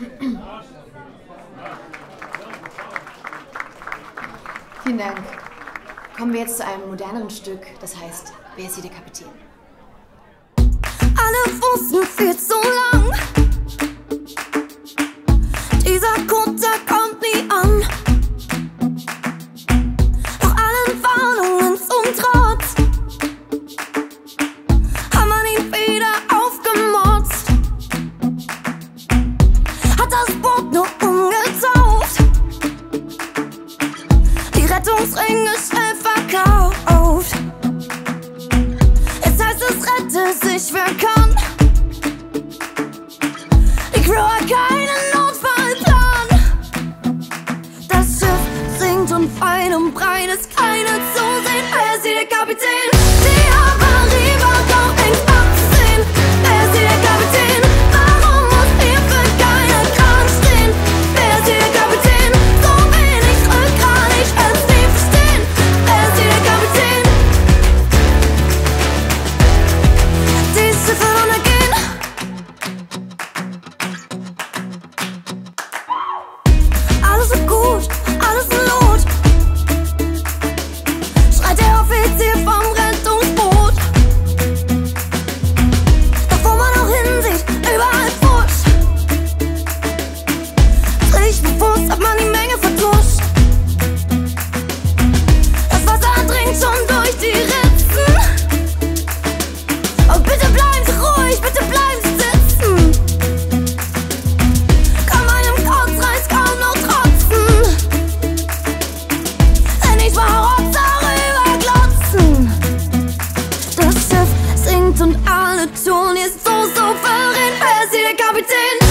Vielen Dank. Kommen wir jetzt zu einem moderneren Stück, das heißt, wer ist hier der Kapitän? Alle wussten viel zu lang, dieser Code, der kommt nie an. Doch allen Warnungen zum Trotz hat man ihn wieder aufgemotzt, hat das Boot nur umgetauft, die Rettungsringe schnell verkauft. Jetzt heißt es, rette sich wer kann. Die Crew hat keinen Notfallplan. Das Schiff sinkt und weit und breit ist keine zu sehen. Wer ist hier der Kapitän? Die Havarie war doch längst abzusehen. Wer ist hier der Kapitän? Warum muss hier für keinen Kran stehen? Wer ist hier der Kapitän? So wenig Rückgrat, ich kann's nie verstehen. Wer ist hier der Kapitän? Die Schiffe untergehen. Alles ist gut, alles in Not, schreit der Offizier vom Rettungsboot. Doch wo man auch hinsieht, überall Fusch. Pflichtbewusst hat man die Menge vertuscht. Das Wasser dringt schon durch die Ritzen. Und bitte bleiben Sie ruhig, bitte bleiben Sie sitzen. Kann meinem Kotzreiz kaum noch trotzen. Wenn ich mal Rotz darüber glotzen. Das Schiff sinkt und alle tun, ist so souverän. Wer ist hier der Kapitän?